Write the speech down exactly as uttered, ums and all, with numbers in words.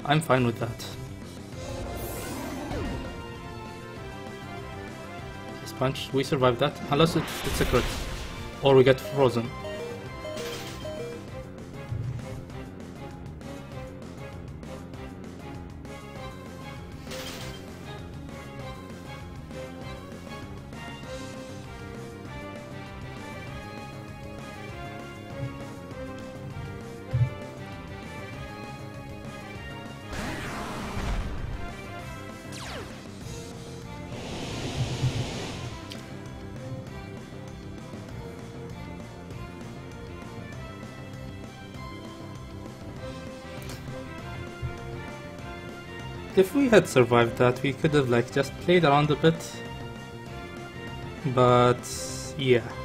I'm fine with that. This punch, we survived that, unless it, it's a crit. Or we get frozen. If we had survived that, we could have like just played around a bit. But yeah.